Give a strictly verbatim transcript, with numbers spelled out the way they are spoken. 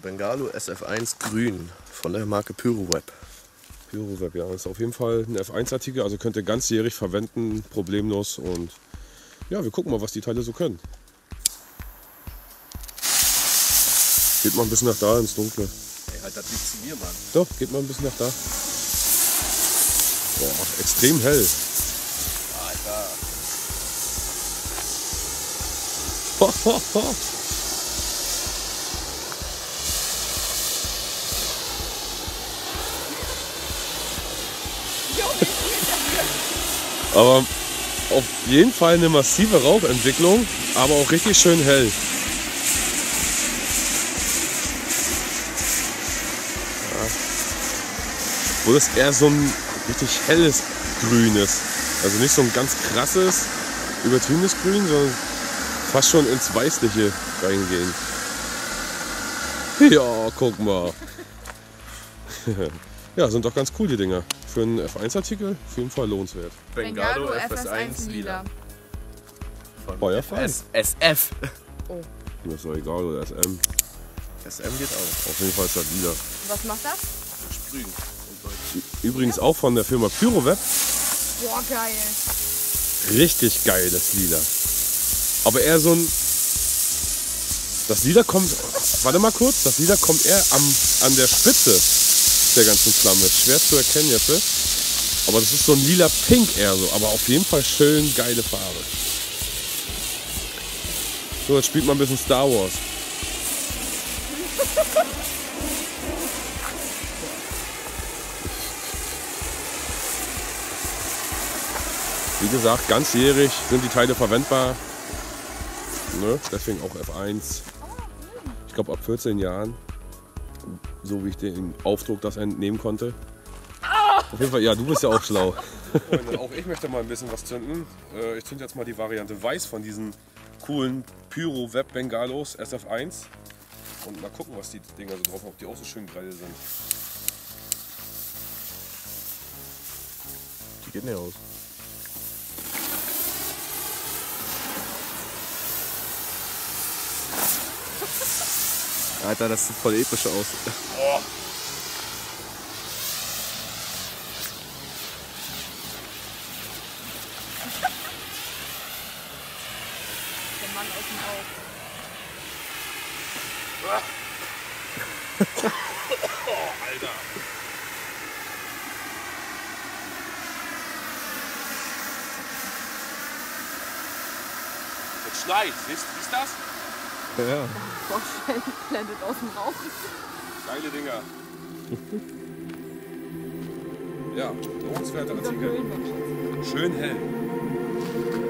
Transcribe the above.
Bengalo S F eins grün von der Marke Pyroweb. Pyroweb, ja, ist auf jeden Fall ein F eins Artikel, also könnt ihr ganzjährig verwenden, problemlos. Und ja, wir gucken mal, was die Teile so können. Geht mal ein bisschen nach da ins Dunkle. Ey, halt das liegt zu mir, Mann. Doch, geht mal ein bisschen nach da. Boah, extrem hell. Alter. Aber auf jeden Fall eine massive Rauchentwicklung, aber auch richtig schön hell. Ja. Wo das eher so ein richtig helles Grün ist. Also nicht so ein ganz krasses, übertriebenes Grün, sondern fast schon ins Weißliche reingehen. Ja, guck mal. Ja, sind doch ganz cool die Dinger. Für einen F eins Artikel auf jeden Fall lohnenswert. Bengalo F S eins lila. Feuerfrei. S F. Oh. Mir ist doch egal, oder S M. S M geht auch. Auf jeden Fall ist das lila. Was macht das? Sprühen. Übrigens auch von der Firma Pyroweb. Boah, geil. Richtig geil, das Lila. Aber eher so ein... Das Lila kommt... Warte mal kurz. Das Lila kommt eher am, an der Spitze der ganzen Flamme. Schwer zu erkennen jetzt. Aber das ist so ein lila-pink eher so. Aber auf jeden Fall schön geile Farbe. So, jetzt spielt man ein bisschen Star Wars. Wie gesagt, ganzjährig sind die Teile verwendbar. Ne? Deswegen auch F eins. Ich glaube ab vierzehn Jahren. So wie ich den Aufdruck das entnehmen konnte. Auf jeden Fall, ja, du bist ja auch schlau. Freunde, auch ich möchte mal ein bisschen was zünden. Ich zünde jetzt mal die Variante Weiß von diesen coolen Pyroweb Bengalos S F eins. Und mal gucken, was die Dinger so drauf haben, ob die auch so schön geil sind. Die geht nicht aus. Alter, das sieht voll episch aus. Oh. Der Mann aus dem Auge. Oh, Alter. Es schneit, siehst du das? Ja. Vorstellen, blendet aus dem Rauch. Geile Dinger. Ja, lohnenswerter Wie so ein Artikel. Höhlenmensch. Schön hell.